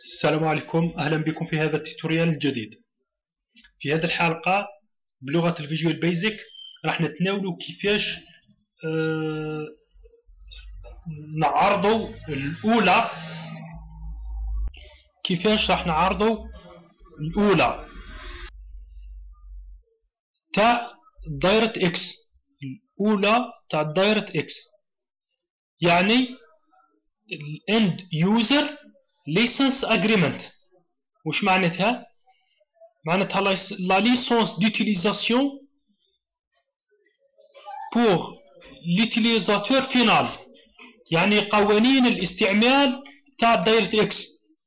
السلام عليكم، أهلا بكم في هذا التوتوريال الجديد. في هذه الحلقة بلغة الفيجوال بيزك راح نتناولوا كيفاش نعرضوا الأولى تاع دايرة إكس، الأولى تاع دايرة إكس، يعني الإند يوزر ليسنس أجريمنت. وش معناتها؟ معناتها لا ليسونس ديوتيليزاسيون بور ليوتيليزاتور فينال، يعني قوانين الاستعمال تاع دايرة إكس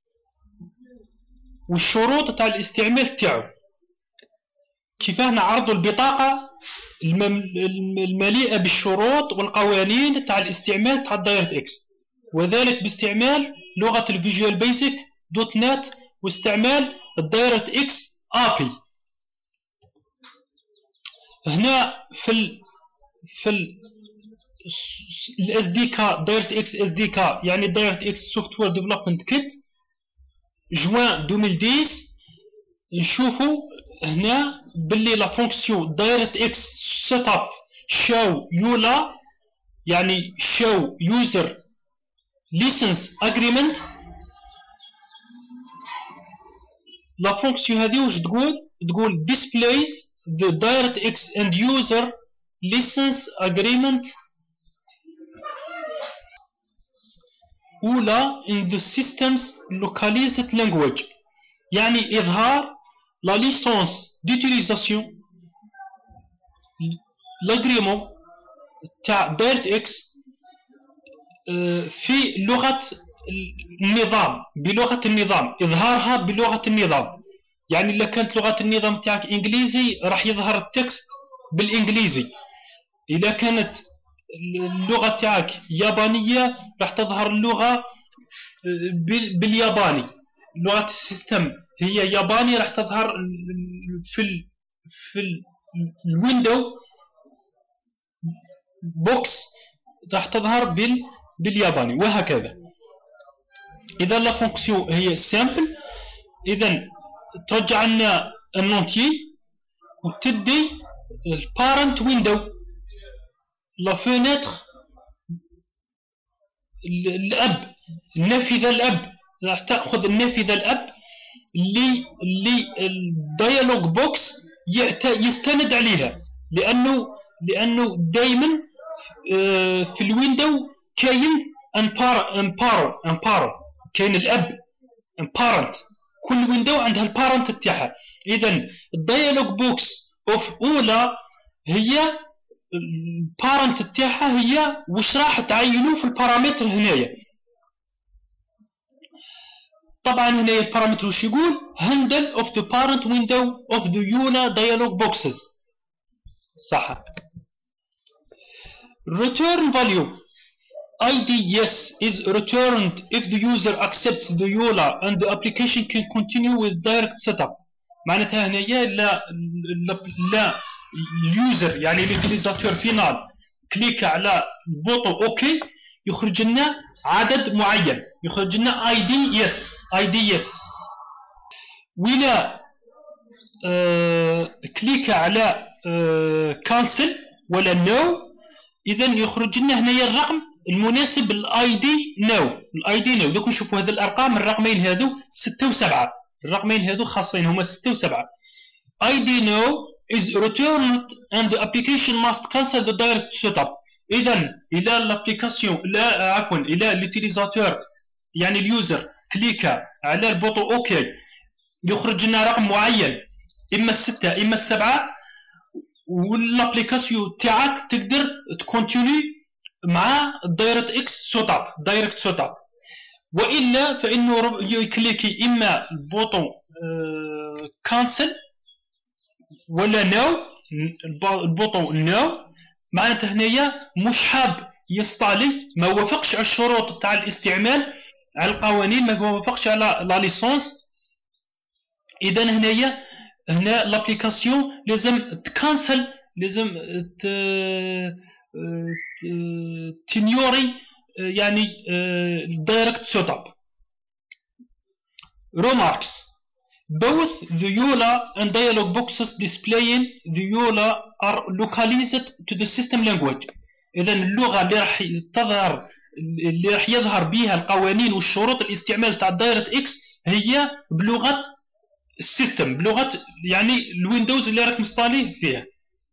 والشروط تاع الاستعمال تاعو. كيفاه نعرضوا البطاقة المليئة بالشروط والقوانين تاع الاستعمال تاع دايرة إكس، وذلك باستعمال لغة الفيجوال بيزك دوت نت واستعمال الدايرة إكس API. هنا في الاس دي كا دايرة إكس اس دي كا، يعني دايرة إكس سوفتوير ديفلوبمنت كيت جوان 2010. نشوفوا هنا باللي لا فونكسيون دايرة إكس سيت اب شو يولا، يعني شو يوزر ليسنس اجريمنت. لا فونكسيون هذه واش تقول displays the DirectX end user license agreement أولى in the system's localized language، يعني إظهار لا ليسونس ديوتيليزاسيون لاغريمون تاع DirectX في لغة النظام، بلغة النظام، إظهارها بلغة النظام. يعني إذا كانت لغة النظام تاعك إنجليزي راح يظهر التكست بالإنجليزي، إذا كانت اللغة تاعك يابانية راح تظهر اللغة بالياباني. لغة السيستم هي ياباني، راح تظهر في الويندو بوكس راح تظهر بالياباني، وهكذا. إذا لا فونكسيون هي سامبل، إذا ترجع لنا النونتي وتدي البارنت ويندو لا فينيتر الأب، النافذة الأب، راح تأخذ النافذة الأب اللي الديالوج بوكس يستند عليها، لأنه دائما في الويندو كاين امبارو كاين الاب امبارنت، كل ويندو عندها البارنت تاعها. اذا الديالوج بوكس اوف اولى هي البارنت تاعها هي واش راح تعينوا في البارامتر هنايا. طبعا هنايا البارامتر واش يقول handle of the parent window of the EULA dialog boxes، صح. return value ID yes is returned if the user accepts the EULA and the application can continue with direct setup. معناتها هنايا لا اليوزر يعني اليوتيليزاتور فينال كليك على بوطو اوكي يخرج لنا عدد معين، يخرج لنا ID yes. ولا كليك على كانسل ولا نو، اذا يخرج لنا هنايا الرقم المناسب للاي دي نو. دوك نشوفوا هذه الارقام، الرقمين هذو 6 و7، الرقمين هذو خاصين هما 6 و7. ID no is returned and the application must cancel the direct setup. اذا الى الابليكاسيون الى اليوتيليزاتور يعني اليوزر كليكا على البوطو اوكي يخرج لنا رقم معين، اما 6 اما 7، والابليكاسيون تاعك تقدر تكونتيني مع دايرة اكس دايركت سيت اب. والا فانه يكليكي اما بوطون كانسل ولا نو، البوطون نو معناتها هنايا مش حاب يستعلي، ما وافقش على الشروط تاع الاستعمال، على القوانين، ما وافقش على لا ليسونس. اذا هنا لابليكاسيون لازم تكانسل، لازم تنيوري يعني الدايركت سيت اب. remarks. Both the EULA and dialog boxes displaying the EULA are localized to the system language. إذا اللغة اللي راح تظهر اللي راح يظهر بها القوانين والشروط الاستعمال تاع دايركت اكس هي بلغة السيستم، بلغة يعني الويندوز اللي راك مصطاليه فيها.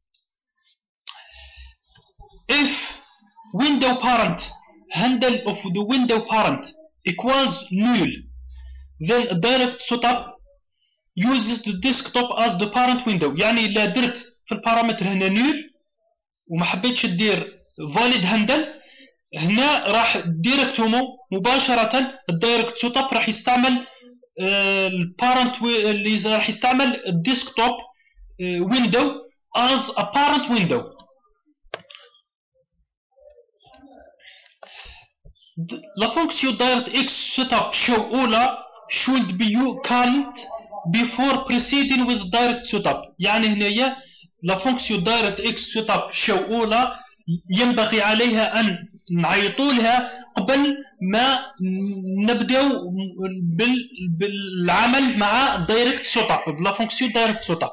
If window parent handle of the window parent equals null, then direct setup uses the desktop as the parent window. يعني إلا درت في البارامتر هنا null وما حبيتش دير valid handle، هنا راح ديركتومو مباشرة الدايركت سيت اب راح يستعمل البارنت اللي راح يستعمل الديسكتوب ويندو as a parent window. La fonction DirectX setup show EULA should be called before proceeding with direct setup. يعني هنايا la fonction DirectX setup show EULA ينبغي عليها أن نعيطوا لها قبل ما نبداو بالعمل مع دايركت سيت اب بلا فونكسيون دايركت سيت اب.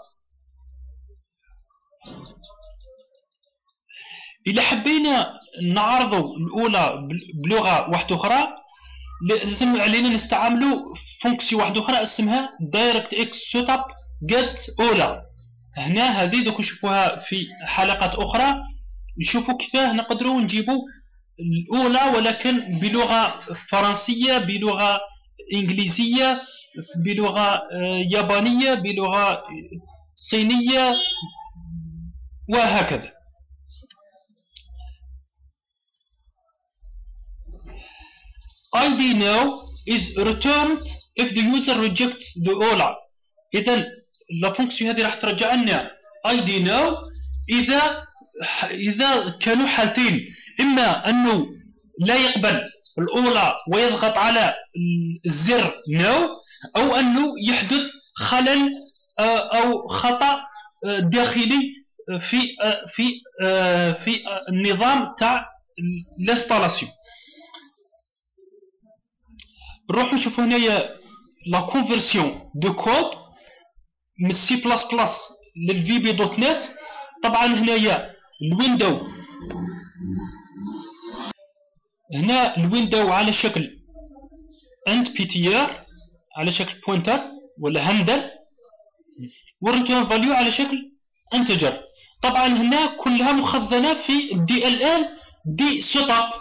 الا حبينا نعرضوا الاولى بلغه واحده اخرى لازم علينا نستعملوا فونكسيون واحده اخرى اسمها دايركت اكس سيت اب جيت اولى. هنا هذه دوك نشوفوها في حلقات اخرى، نشوفوا كيفاه نقدروا نجيبوا الأولى ولكن بلغة فرنسية، بلغة إنجليزية، بلغة يابانية، بلغة صينية وهكذا. ID now is returned if the user rejects the أولى. إذن لا فونكسيون هذه راح ترجع لنا ID now إذا كانوا حالتين، إما أنه لا يقبل الأولى ويضغط على الزر نو، أو أنه يحدث خلل أو خطأ داخلي في النظام تاع الانستالاسيون. نروحو نشوفو هنايا لا كونفرسيون دو كود من سي بلاس بلاس للفي بي دوت نت. طبعا هنايا الويندو، هنا الويندو على شكل اند بي تي ار على شكل بوينتر ولا هندل، والريتيرن فاليو على شكل انتجر. طبعا هنا كلها مخزنه في دي ال ال دي سيت اب،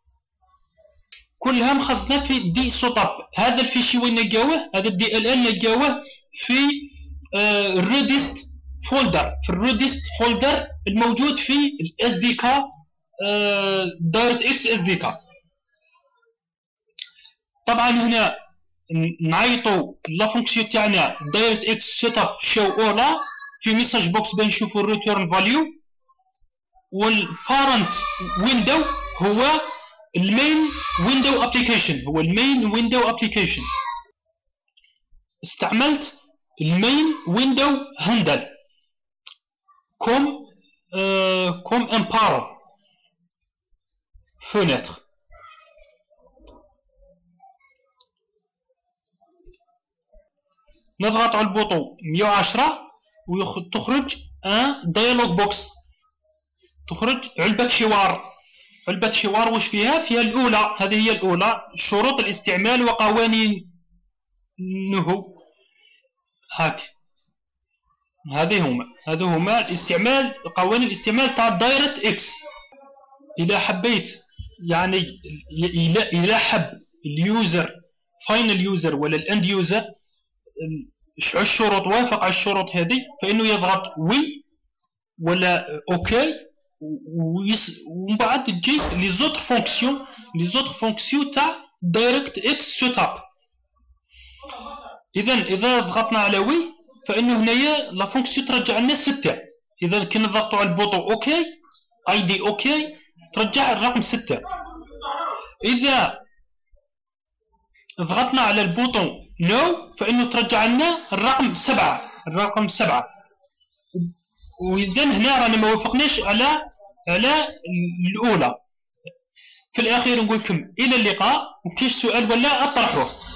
كلها مخزنه في دي سيت اب. هذا الفيشي وين نلقاوه؟ هذا الدي ال ال نلقاوه في الريدست فولدر، في الريدست فولدر الموجود في الاس دي كا دايركت اكس اس دي كا. طبعا هنا نعيطوا لا فونكسيون تاعنا دايركت اكس سيت اب شو اولا في ميساج بوكس بين نشوفوا الريتيرن فاليو، والبارنت ويندو هو المين ويندو ابليكيشن، هو المين ويندو ابليكيشن. استعملت المين ويندو هاندل comme un parent fenêtre. نضغط على البوطون 110 وتخرج ان دايلوج بوكس، تخرج علبة حوار. علبة حوار واش فيها؟ فيها الأولى، هذه هي الأولى، شروط الاستعمال وقوانينه. هاك هذو هما الاستعمال، قوانين الاستعمال تاع دايركت اكس. إذا حبيت يعني إذا حب اليوزر فاينل يوزر ولا الاند يوزر الشروط وافق على الشروط هذه، فإنه يضغط وي ولا اوكي، ومن بعد تجي لي زوتر فونكسيون تاع دايركت اكس سيت اب. إذا ضغطنا على وي فإنه هنايا لا فونكسيون ترجع لنا 6. إذا كنا نضغطوا على البوطون اوكي اي دي اوكي ترجع الرقم 6. إذا ضغطنا على البوطون نو فإنه ترجع لنا الرقم 7. وإذا هنا رانا ما وافقناش على الأولى. في الأخير نقول لكم إلى اللقاء، وكاش سؤال ولا أطرحوه.